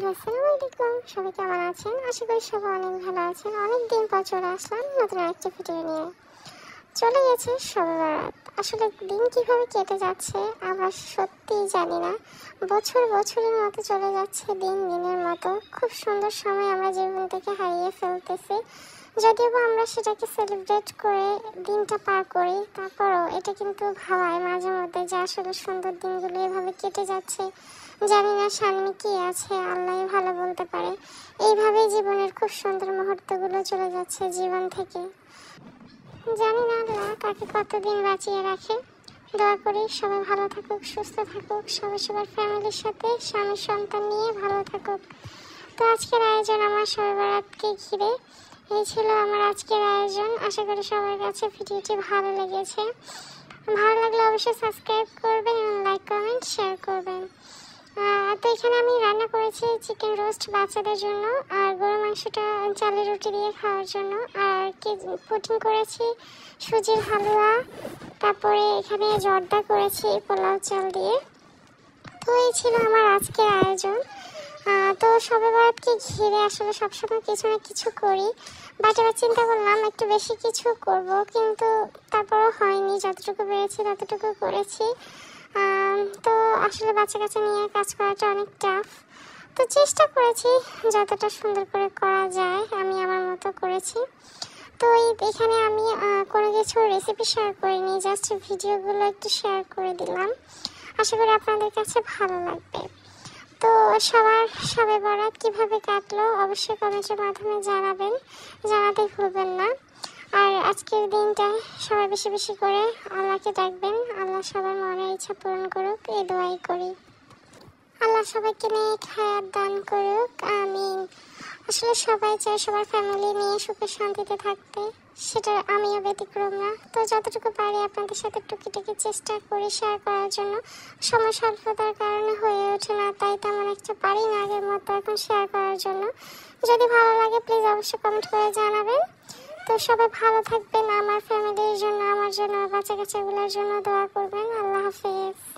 আসসালামু আলাইকুম। সবাই কেমন আছেন? আশা করি সবাই অনেক ভালো আছেন। অনেকদিন পর চলে আসলাম নতুন একটা ভিডিও নিয়ে। চলে গেছে শবে বরাত। আসলে দিন কিভাবে কেটে যাচ্ছে আমরা সত্যিই জানি না। বছরের মতো চলে যাচ্ছে, দিন দিনের মতো। খুব সুন্দর সময় আমরা জীবন থেকে হারিয়ে ফেলতেছি। যদিও বা আমরা সেটাকে সেলিব্রেট করে দিনটা পার করি, তারপরও এটা কিন্তু ভাবায় মাঝে মধ্যে যে আসলে সুন্দর দিনগুলো এভাবে কেটে যাচ্ছে। জানি না সামনে কি আছে, আল্লাহ ভালো বলতে পারে। এইভাবেই জীবনের খুব সুন্দর মুহূর্তগুলো চলে যাচ্ছে জীবন থেকে। জানি না আল্লাহ কাকে কতদিন বাঁচিয়ে রাখে। দোয়া করি সবাই ভালো থাকুক, সুস্থ থাকুক, সবাই সবার ফ্যামিলির সাথে স্বামী সন্তান নিয়ে ভালো থাকুক। তো আজকের আয়োজন আমার শবে বরাতকে ঘিরে। এই ছিল আমার আজকের আয়োজন। আশা করি সবার কাছে ভিডিওটি ভালো লেগেছে। ভালো লাগলে অবশ্যই সাবস্ক্রাইব করবেন এবং লাইক কমেন্ট শেয়ার করবেন। তো এখানে আমি রান্না করেছি চিকেন রোস্ট বাচ্চাদের জন্য, আর গরু মাংসটা চালের রুটি দিয়ে খাওয়ার জন্য, আর পুডিং করেছি সুজির হালুয়া, তারপরে এখানে জর্দা করেছি পোলাও চাল দিয়ে। তো এই ছিল আমার আজকের আয়োজন। তো শবে বরাতকে ঘিরে আসলে সবসময় কিছু না কিছু করি, বাট এবার চিন্তা করলাম একটু বেশি কিছু করব, কিন্তু তারপরও হয়নি। যতটুকু পেরেছি ততটুকু করেছি। তো আসলে বাচ্চা কাচ্চা নিয়ে কাজ করাটা অনেক টাফ। তো চেষ্টা করেছি যতটা সুন্দর করে করা যায়, আমি আমার মতো করেছি। তো এখানে আমি কোনো কিছু রেসিপি শেয়ার করিনি, জাস্ট ভিডিওগুলো একটু শেয়ার করে দিলাম। আশা করি আপনাদের কাছে ভালো লাগবে। তো সবার শবে বরাত কীভাবে কাটলো অবশ্যই কমেন্টের মাধ্যমে জানাবেন, জানাতে ভুলবেন না। আর আজকের দিনটা সবাই বেশি বেশি করে আল্লাহকে ডাকবেন, আল্লাহ সবার মনের ইচ্ছা পূরণ করুক, এই দোয়াই করি। আল্লাহ সবাইকে নেক হায়াত দান করুক, আমিন। আসলে সবাই চায় সবার ফ্যামিলি নিয়ে সুখে শান্তিতে থাকতে, সেটা আমিও ব্যতিক্রম না। তো যতটুকু পারি আপনাদের সাথে টুকিটাকি চেষ্টা করি শেয়ার করার জন্য। সময় স্বল্পতার কারণে হয়ে ওঠে না, তাই তেমন একটা পারি না আগের মতো এখন শেয়ার করার জন্য। যদি ভালো লাগে প্লিজ অবশ্যই কমেন্ট করে জানাবেন। তো সবাই ভালো থাকবেন, আমার ফ্যামিলির জন্য, আমার জন্য, বাচ্চা কাচ্চাগুলোর জন্য দোয়া করবেন। আল্লাহ হাফেজ।